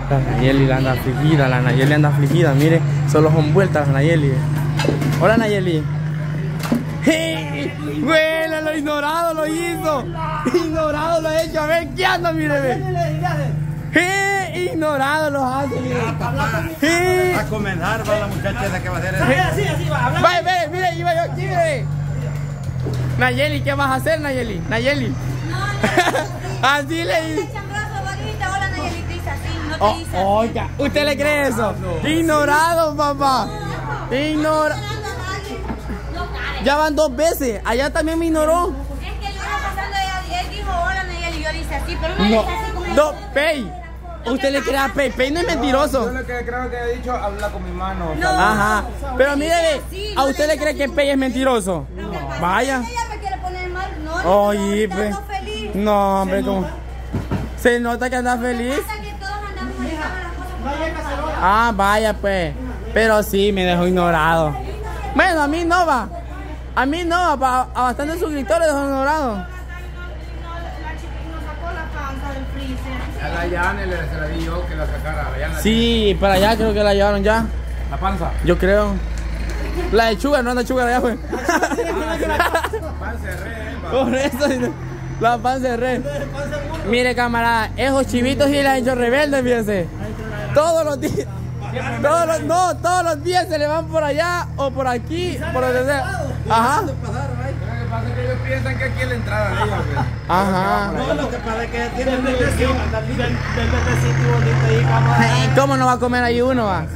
La Nayeli la anda afligida, la Nayeli anda afligida, mire, solo son vueltas la Nayeli. Hola Nayeli. ¡Hey! ¡Bueno, lo ignorado lo hizo! Ignorado lo ha hecho, a ver qué anda, mire, ve. ¡Hey! Ignorado lo hace, mire. ¡Hey! Va a comenzar, va la muchacha esa que va a hacer eso. Así va, habla. Vaya, ve, mire, iba yo aquí, mire. Nayeli, ¿qué vas a hacer, Nayeli? Nayeli. Así le dice. Hola Nayeli, te dice así, no te dice así. Oiga, ¿usted le cree eso? Ignorado, papá. Ignorado. Ya van 2 veces. Allá también me ignoró. Es que él iba pasando y él dijo hola Nayeli y yo le hice así, pero no le No, hice así como no, Pei. Usted le cree a Pei. Pei no es mentiroso. Yo lo que creo que he dicho, habla con mi mano. No. Ajá. Pero mire, ¿a usted le cree que Pei es mentiroso? Vaya. Ella me quiere poner mal, no. Oye, no, pues. no, feliz. No, hombre, ¿cómo? Se nota que anda feliz. Pasa que todos andamos manejando las cosas. Ah, vaya, pues. Pero sí, me dejó ignorado. Bueno, a mí no va. A mí no, a bastantes suscriptores dejó ignorado. La chiquita nos sacó la panza del freezer. A la Yana se la di yo que la sacara. A la Yana. Sí, para allá creo que la llevaron ya. La panza. Yo creo. La de Sugar, no anda Sugar allá, pues. Panza de re, Por eso, la panza de red. Mire, camarada, esos chivitos sí les han hecho rebeldes, fíjense. Todos los días. Todos los días se le van por allá o por aquí, por donde sea. Ajá. Lo que pasa es que ellos piensan que aquí es la entrada de ellos. Pues. Ajá. No, lo que pasa es que tienen del bebecito bonito ahí, camarada. ¿Cómo no va a comer ahí uno, va?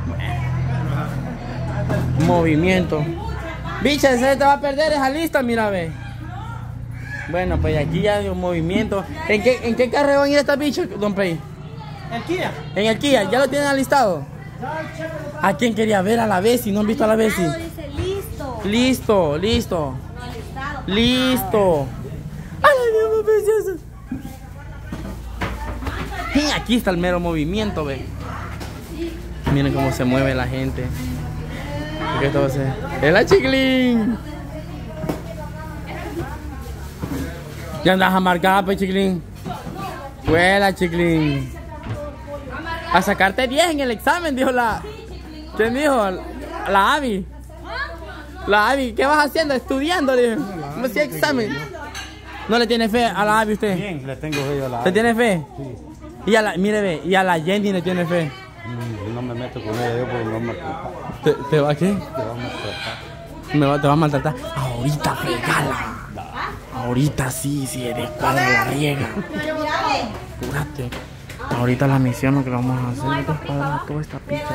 Movimiento. Bicha, ese te va a perder esa lista, mira, ve. Bueno, pues aquí ya hay un movimiento. ¿En qué carro van a ir estas bichas, don Pei? ¿El Kia? En el Kia, ¿ya lo tienen alistado? ¿A quién quería ver? A la Bessie, ¿no han visto a la Bessie? Dice listo. Listo, listo. No alistado. Listo. ¡Ay, Dios mío, precioso! Y aquí está el mero movimiento, ve. Miren cómo se mueve la gente. ¿Qué esto va a ser? ¡Es la Chiclín! Ya andas amargada, pues, Chiclín. Huela, Chiclín. A sacarte 10 en el examen, dijo la... ¿Quién dijo? La Abby. La Abby, ¿qué vas haciendo? Estudiando, dijo. ¿Cómo hacía examen? ¿No le tiene fe a la Abby usted? Bien, le tengo fe a la ¿Le tiene fe? Sí. Y a la, mire, ve, y a la Jenny le tiene fe. No me meto con ella, yo porque no me culpa. ¿Te va a qué? Te vamos a tratar. Te va a maltratar. Ahorita fregala. Ahorita sí, eres padre de la riega. Júrate. Ahorita la misión lo que vamos a hacer es descuadrar toda esta picha.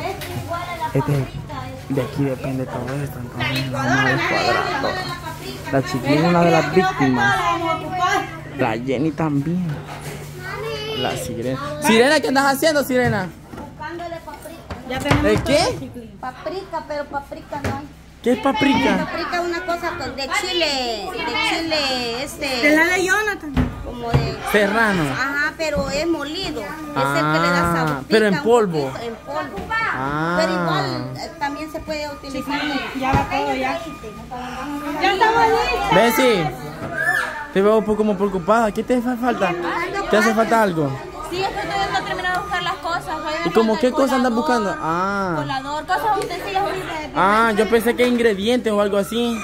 De aquí depende todo esto, entonces la vamos a descuadrar toda. La Chiquilín es una de las víctimas. La Jenny también. La Sirena. Sirena, ¿qué andas haciendo, Sirena? Buscándole paprika. Ya tenemos ¿El qué? Paprika, pero paprika no hay. ¿Qué es paprika? Paprika es una cosa de chile, de la de Jonathan. como de... Serrano. Ajá, pero es molido. Es el que le da sabor. pero en Pica un polvo. poquito, en polvo. Ah. Pero igual también se puede utilizar. Ya va todo, ya. Ya estamos listos. Bessie, te veo un poco como preocupada. ¿Qué te hace falta? ¿Te hace falta algo? Sí, es que todavía no he terminado de buscar las cosas. ¿Y como qué cosas andas buscando? Ah. Colador, cosas utensilios. Ah, yo pensé que ingredientes o algo así.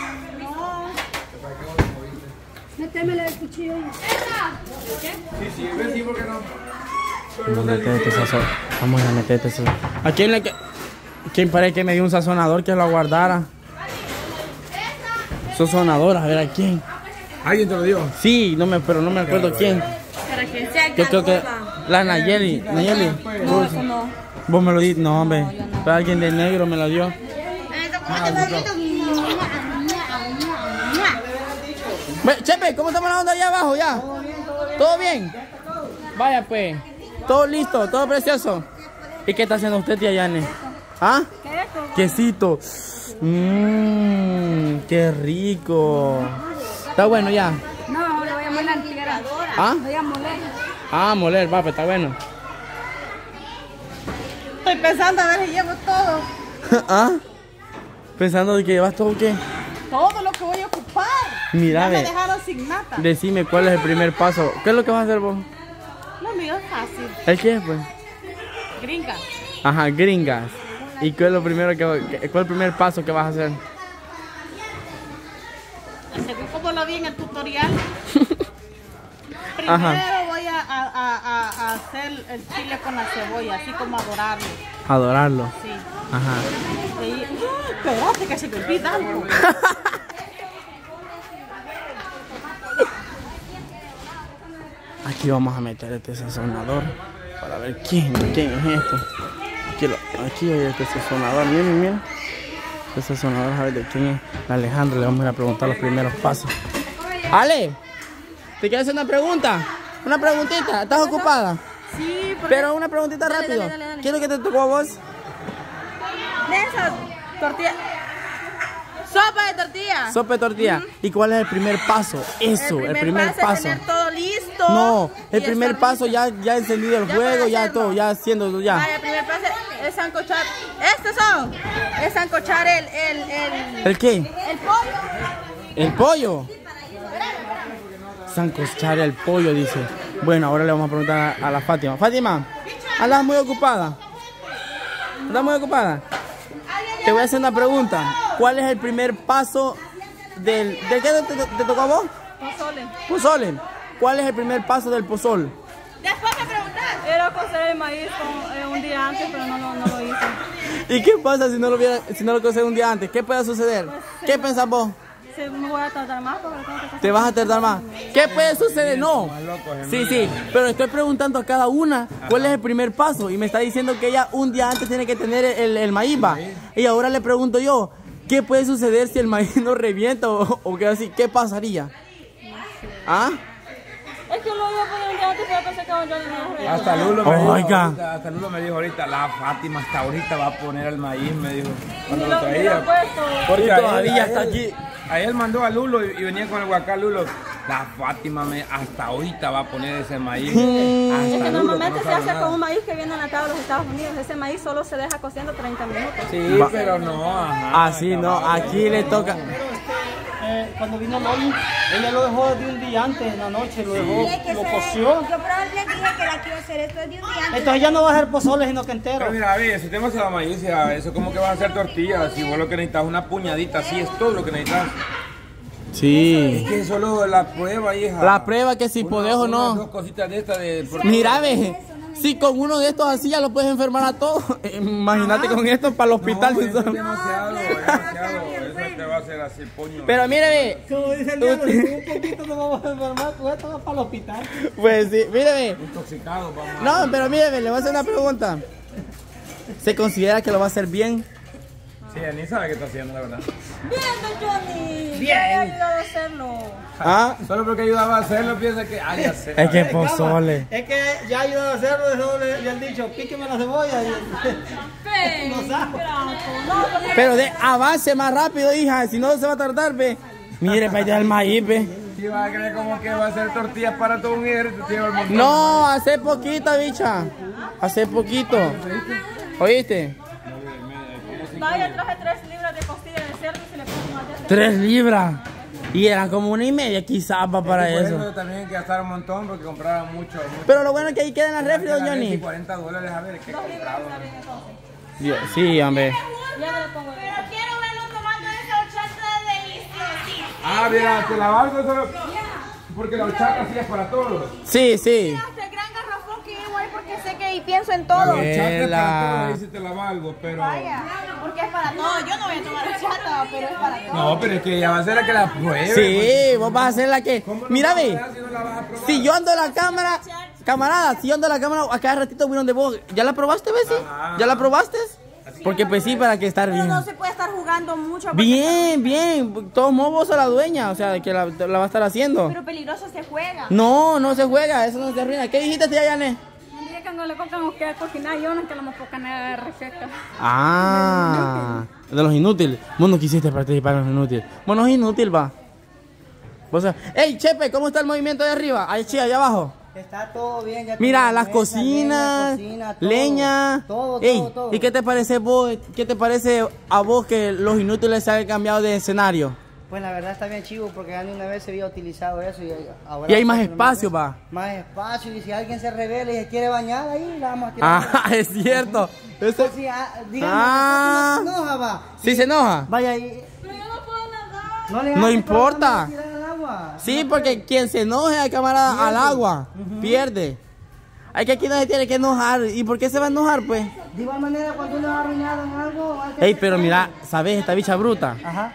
Métemele el cuchillo. Sí, ven, sí, ¿por qué no? Vamos a meter este sazón. Vamos a meter este sazón. ¿A quién le... ¿Quién parece que me dio un sazonador que lo guardara? Sazonador, a ver a quién. ¿Alguien te lo dio? Sí, pero no me acuerdo quién. Para que sea Yo creo que la Nayeli. Nayeli. No, eso no. Vos me lo diste, no, hombre. Pero alguien de negro me lo dio. Chepe, ¿cómo estamos la onda allá abajo ya? ¿Todo bien? Vaya pues. Todo listo, todo precioso. ¿Y qué está haciendo usted, tía Yane? ¿Ah? Quesito. Qué rico. Está bueno ya. No, lo voy a moler. ¿Ah? Voy a moler. Ah, moler, va, pues está bueno. Estoy pensando a ver si llevo todo. ¿Ah? ¿Pensando de que llevas todo qué? Todo lo que voy a ocupar. Mira, Ya me ve. dejaron sin nada. Decime cuál es el primer paso. ¿Qué es lo que vas a hacer vos? Lo mío es fácil. ¿El qué, pues? Gringa. Ajá, gringas. ¿Y cuál es lo primero cuál es el primer paso que vas a hacer? Según como lo vi en el tutorial. Ajá. Primero voy a hacer el chile con la cebolla, así como adorarlo. Adorarlo. Sí. Ajá. Y ahí, espérate que se me olvida algo. Aquí vamos a meter este sazonador para ver quién es esto. Aquí hay este sazonador, miren. Este sazonador, a ver de quién es. Alejandro, le vamos a ir a preguntar los primeros pasos. Ale, ¿te quieres hacer una pregunta? Una preguntita, ¿estás ocupada? Sí, Pero una preguntita rápido. dale. ¿Qué es lo que te tocó a vos? de esas tortillas. Sopa de tortilla. Sopa de tortilla. ¿Y cuál es el primer paso? Eso, el primer paso. Es tener todo listo. No, el y primer estar paso listo. ya encendido el Ya fuego, para ya hacerlo. todo, ya haciendo ya. Vaya, el primer paso es sancochar. Es sancochar ¿El qué? el pollo. El pollo. Sancochar el pollo, dice. Bueno, ahora le vamos a preguntar a la Fátima. Fátima, ¿andas muy ocupada? ¿Andas muy ocupada? Te voy a hacer una pregunta. ¿Cuál es el primer paso ¿de qué te tocó a vos? Pozole. Pozole. ¿Cuál es el primer paso del pozol? Después me preguntas. Era cocer el maíz un día antes, pero no lo hice. ¿Y qué pasa si no lo coces un día antes? ¿Qué puede suceder? ¿Qué pensás vos? Me voy a tardar más porque tengo que cocer. ¿Te vas a tardar más? ¿Qué puede suceder? No. Sí, pero estoy preguntando a cada una cuál es el primer paso. Y me está diciendo que ella un día antes tiene que tener el maíz, va. Y ahora le pregunto yo, ¿qué puede suceder si el maíz no revienta o qué así? ¿Qué pasaría? ¿Ah? Es que lo iba a poner un día antes, pero pensé que yo no lo Hasta Lulo me dijo Oiga. ahorita, hasta Lulo me dijo ahorita, la Fátima hasta ahorita va a poner el maíz, me dijo. Cuando Ni lo lo he traía. puesto. Porque Y a él- todavía a está él- aquí. A él mandó a Lulo y venía con el huacán Lulo. La Fátima hasta ahorita va a poner ese maíz. Es que Lulo, normalmente no se sabe hace nada. con un maíz que viene enlatado de los Estados Unidos. Ese maíz solo se deja cociendo 30 minutos. Sí, pero no, ajá. Así no, aquí le toca. Cuando vino Loli, ella lo dejó de un día antes, en la noche, lo dejó, lo coció. Yo probablemente dije que la quiero hacer esto de un día antes. Entonces ya no va a ser pozole, sino que entero. Pero mira, a ver, si tenemos la maíz, ya, eso como que vas a hacer tortillas. Si vos lo que necesitas es una puñadita, así es todo lo que necesitas. Sí. Es que solo la prueba, hija. La prueba que si podés o Unas no. dos cositas de estas de... Mira, ve. Si con uno de estos así ya lo puedes enfermar a todos. Imagínate con esto para el hospital. No, eso es demasiado, demasiado. Eso te va a hacer así, puño. Pero mire, ve. Como dice el diablo, si un poquito nos vamos a enfermar, con esto va para el hospital. Pues sí, mire, ve. Intoxicado, vamos. No, pero mire, ve, le voy a hacer una pregunta. ¿Se considera que lo va a hacer bien? Sí, ni sabe qué está haciendo, la verdad. Bien, don Johnny. Bien. Yo he ayudado a hacerlo. Ah, Solo porque ayudaba a hacerlo, piensa que... Ay, ya sé. es que pozole. Es que ya ayudan a hacerlo, eso le han dicho, píqueme la cebolla. Y... no sabe. Pero de avance más rápido, hija. Si no, se va a tardar, ve. Mire, para allá el maíz, ve. Si vas a creer como que va a hacer tortillas para todo un ejército, te lleva el montón. No, hace poquito, bicha. Hace poquito. ¿Oíste? Vaya, traje 3 libras de costilla de cerdo y se le puso más de 3 libras. Y eran como 1,5 quizás va para Por eso. también hay que gastar un montón porque compraban mucho. Pero lo bueno es que ahí queda en la refri, don Y Johnny. $40, a ver, ¿qué comprado? Sí, hombre. Ya no le pongo. Pero quiero verlo tomando esa horchata deliciosísima. Ah, mira, te la valgo solo porque la horchata sí es para todos. Sí, sí. Este gran garrafón que llevo ahí porque sé que y pienso en La todo. horchata es para Vela. todos, dice te la valgo, pero... Porque es para todo. Yo no voy a tomar horchata, pero es para todo. No, pero es que ella va a ser la que la pruebe. Sí, vos vas a ser la que... ¿Cómo no Mira, vas a ve. dar si no la vas a probar? Si yo ando en la cámara... Camarada, si yo ando en la cámara, a cada ratito voy donde vos. ¿Ya la probaste, Bessie? Ajá. ¿Ya la probaste? Porque pues sí, para que estar Pero bien. no se puede estar jugando mucho. porque- Bien, bien. De todos modos vos sos la dueña, o sea, de que la va a estar haciendo. Pero peligroso se juega. No, no se juega, eso no se arruina. ¿Qué dijiste, tía Yané? Dije que no le cocan que cocinar yo, no que no me pongan nada de receta. Ah, de los inútiles. Vos no quisiste participar en los inútiles. Bueno, es inútil, va. Vos sabés. Ey, Chepe, ¿cómo está el movimiento de arriba? Ahí, sí, allá abajo. Está todo bien. Ya Mira, tenemos las mesa, cocinas, leña, leña. cocina, todo. Ey, Todo, todo. ¿y qué te parece vos? ¿Qué te parece a vos que los inútiles se hayan cambiado de escenario? Pues la verdad está bien chivo porque ya ni una vez se había utilizado eso y ahora... Y hay más espacio, pa. Más espacio y si alguien se revela y se quiere bañar ahí, la vamos a tirar. Ah, es cierto. Eso... Sí, dígame, no se enoja, va. ¿Sí se enoja? Vaya ahí. Pero yo no puedo nadar. No le No hace, importa. pero no le tiran al agua. Sí, porque quien se enoje, camarada, al agua, pierde. Hay que aquí no se tiene que enojar. ¿Y por qué se va a enojar, pues? De igual manera, cuando uno ha arruinado en algo... hay que Ey, pero mira, ¿sabes? Esta bicha bruta. Ajá.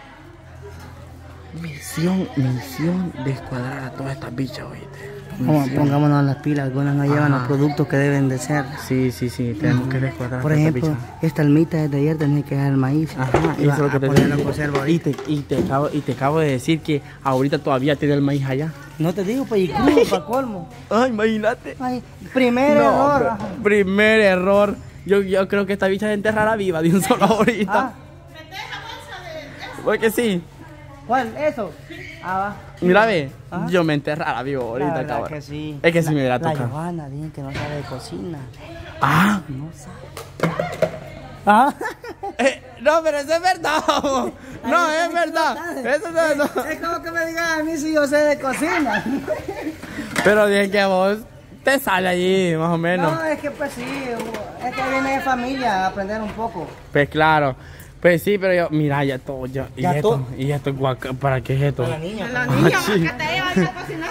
Misión descuadrar a todas estas bichas, oíste. Pongámonos las pilas, algunas no llevan Ajá. los productos que deben de ser. Sí, tenemos que descuadrar Por a todas ejemplo, estas bichas. esta almita desde ayer tenía que dejar el maíz. Ajá, y eso es lo que te ponerlo en digo. conserva Y ahorita. te acabo de decir que ahorita todavía tiene el maíz allá. No te digo, pues y crudo para colmo. Ay, imagínate. Ay, primer No, error. pero- Ajá. primer error. Yo creo que esta bicha se enterrará viva de un solo ahorita. Ah, Porque sí. ¿cuál? Eso. Ah, va. Mira, ve, Ajá. yo me enterrara vivo La ahorita, verdad cabrón. que sí. Es que sí me hubiera La tocado. Johanna, dicen que no sabe de cocina. Ah. No sabe. Ah. No, pero eso es verdad. No, es verdad. Eso no. Es como que me digan a mí si yo sé de cocina. Pero bien que a vos te sale allí, más o menos. No, es que pues sí, es que viene de familia a aprender un poco. Pues claro. Pues sí, pero yo, mira, ya todo, ya, y Ya esto, todo. y esto es guaca, ¿para qué es esto? La niña. La niña, sí. ¿para qué te llevan a cocinar?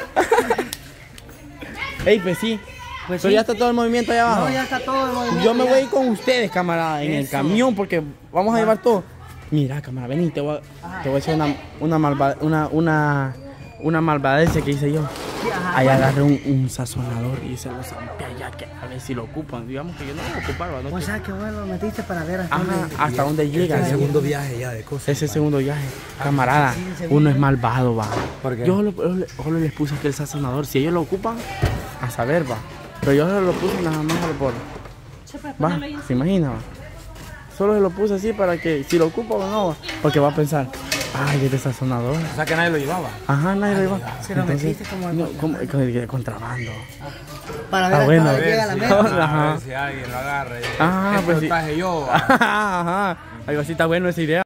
Ey, pues sí. Pues Pero sí. ya está todo el movimiento allá abajo. No, ya está todo el movimiento. Yo me ya. voy a ir con ustedes, camarada, en el Eso. camión porque vamos a llevar todo. Mira, camarada, vení, te voy a decir una malvadencia que hice yo. Ajá. Ahí agarré un sazonador y se lo zampé allá, que a ver si lo ocupan. Digamos que yo no lo voy a ocupar, ¿no? O sea, que bueno, lo metiste para ver hasta Ajá, dónde... hasta dónde llega. El segundo viaje ya de cosas. Ese segundo viaje, camarada, uno es malvado, va. ¿Por qué? Yo solo les puse aquel sazonador. Si ellos lo ocupan, a saber, va. Pero yo solo lo puse nada más por... Va, ¿se imagina, va? Solo se lo puse así para que, si lo ocupa o no, va. Porque va a pensar, ay, este sazonador. O sea que nadie lo llevaba. Ajá, nadie lo lleva. Se lo metiste como al- No, como de contrabando. Para ver Ah, hasta bueno. dónde llega la meta. Ajá. A ver si alguien lo agarra. Ah, pues sí. Traje yo. Ajá, algo así está bueno esa idea.